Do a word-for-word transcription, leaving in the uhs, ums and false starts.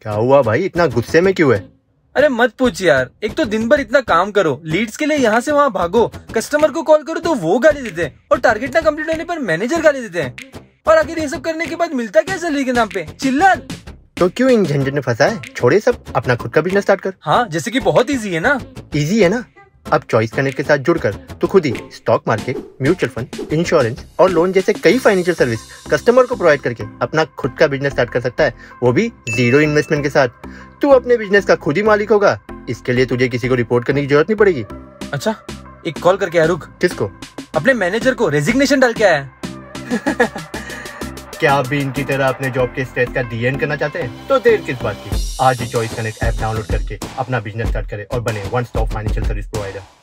क्या हुआ भाई, इतना गुस्से में क्यों है? अरे मत पूछ यार, एक तो दिन भर इतना काम करो, लीड्स के लिए यहाँ से वहाँ भागो, कस्टमर को कॉल करो तो वो गाली देते हैं और टारगेट ना कंप्लीट होने पर मैनेजर गाली देते हैं। और आखिर ये सब करने के बाद मिलता क्या सैलरी के नाम पे? चिल्लर। तो क्यों इन झंझट में फंसा है? छोड़े सब, अपना खुद का बिजनेस स्टार्ट कर। हाँ, जैसे कि बहुत इजी है ना। इजी है ना? अब चॉइस कनेक्ट के साथ जुड़कर तो खुद ही stock market, mutual fund, insurance और लोन जैसे कई फाइनेंशियल सर्विस कस्टमर को प्रोवाइड करके अपना खुद का बिजनेस स्टार्ट कर सकता है, वो भी जीरो इन्वेस्टमेंट के साथ। तू अपने बिजनेस का खुद ही मालिक होगा। इसके लिए तुझे किसी को रिपोर्ट करने की जरूरत नहीं पड़ेगी। अच्छा, एक कॉल करके आ, रुक। किसको? अपने मैनेजर को रेजिग्नेशन डाल के आया। क्या आप भी इनकी तरह अपने जॉब के स्ट्रेस का डी एन करना चाहते हैं? तो देर किस बात की, आज ही चॉइस कनेक्ट ऐप डाउनलोड करके अपना बिजनेस स्टार्ट करें और बने one stop financial service provider.